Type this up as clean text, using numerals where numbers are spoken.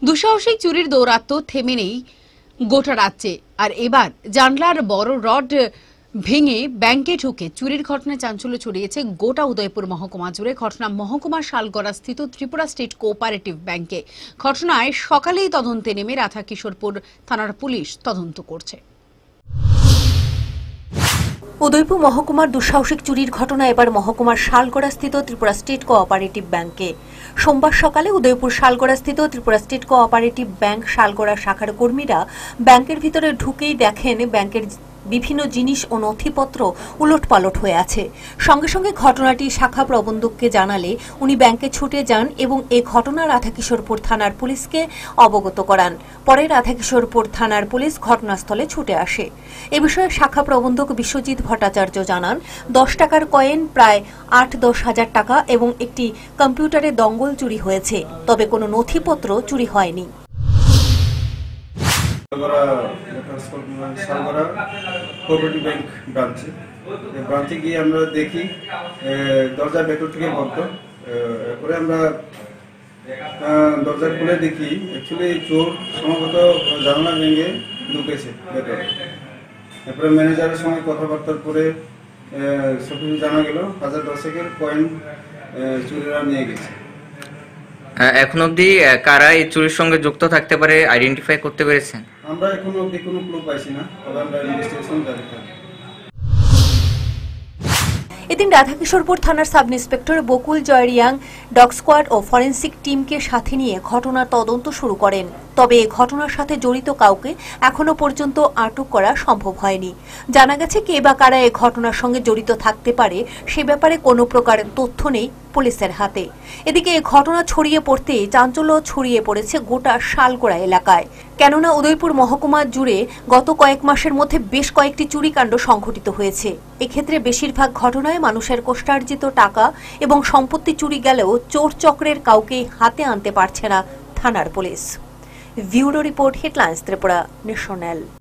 দুঃসাহসিক চুরির দৌরাত্ম্য থেমে নেই গোটা রাজ্যে। আর এবার জানলার বড় রড ভেঙে ব্যাংকে ঢুকে চুরির ঘটনায় চাঞ্চল্য ছড়িয়েছে গোটা উদয়পুর মহকুমা জুড়ে। ঘটনা মহকুমার শালগড়া স্থিত ত্রিপুরা স্টেট কোঅপারেটিভ ব্যাংকে। ঘটনায় সকালেই তদন্তে নেমে রাধাকিশোরপুর থানার পুলিশ তদন্ত করছে। উদয়পুর মহকুমার দুঃসাহসিক চুরির ঘটনা এবার মহকুমার শালগড়া স্থিত ত্রিপুরা স্টেট কোঅপারেটিভ ব্যাংকে। সোমবার সকালে উদয়পুর শালগড়া স্থিত Tripura state cooperative bank Salgarha শাখার কর্মীরা ব্যাংকের ভিতরে ঢুকেই দেখেন ব্যাংকের বিভিন্ন জিনিস ও নথিপত্র উলটপালট হয়ে আছে। সঙ্গে সঙ্গে ঘটনাটি শাখা প্রবন্ধককে জানালে উনি ব্যাংকে ছুটে যান এবং এ ঘটনা রাধাকিশোরপুর থানার পুলিশকে অবগত করান। পরে রাধাকিশোরপুর থানার পুলিশ ঘটনাস্থলে ছুটে আসে। এ বিষয়ে শাখা প্রবন্ধক বিশ্বজিৎ ভট্টাচার্য জানান, 10 টাকার কয়েন প্রায় 8-10 হাজার টাকা এবং একটি কম্পিউটারে দঙ্গল চুরি হয়েছে, তবে কোনো নথিপত্র চুরি হয়নি। শালগড়া কোঅপারেটিভ ব্যাংক ব্রাঞ্চে গিয়ে আমরা দেখি দরজা ভেতর থেকে বন্ধ। এরপরে আমরা দরজা খুলে দেখি অ্যাকচুয়ালি চোর সম্ভবত জানালা ভেঙে ঢুকেছে ভেতরে। এরপরে ম্যানেজারের সঙ্গে কথাবার্তার পরে সবকিছু জানা গেল 1010 কয়েন চুরিরা নিয়ে গেছে। এখন অবধি কারা এই চুরির সঙ্গে যুক্ত থাকতে পারে আইডেন্টিফাই করতে পেরেছেন? আমরা এখন অবধি কোনো ক্লু পাইছি না, তবে আমরা ইনভেস্টিগেশন জারি করব। এদিন রাধাকিশোরপুর থানার sub inspector Bakul Joyriang dog squad ও ফরেন্সিক টিমকে সাথে নিয়ে ঘটনার তদন্ত শুরু করেন। তবে এই ঘটনার সাথে জড়িত কাউকে এখনো পর্যন্ত আটক করা সম্ভব হয়নি। জানা গেছে কে বা কারা এই ঘটনার সঙ্গে জড়িত থাকতে পারে সে ব্যাপারে কোনো প্রকার তথ্য নেই পুলিশের হাতে। এদিকে এই ঘটনা ছড়িয়ে পড়তে চাঞ্চল্য ছড়িয়ে পড়েছে গোটা শালগড়া এলাকায়। কেননা উদয়পুর মহকুমা জুড়ে গত কয়েক মাসের মধ্যে বেশ কয়েকটি চুরিকাণ্ড সংঘটিত হয়েছে। এক্ষেত্রে বেশিরভাগ ঘটনায় মানুষের কষ্টার্জিত টাকা এবং সম্পত্তি চুরি গেলেও চোর চক্রের কাউকে হাতে আনতে পারছে না থানার পুলিশ। Bureau report, headlines Tripura national.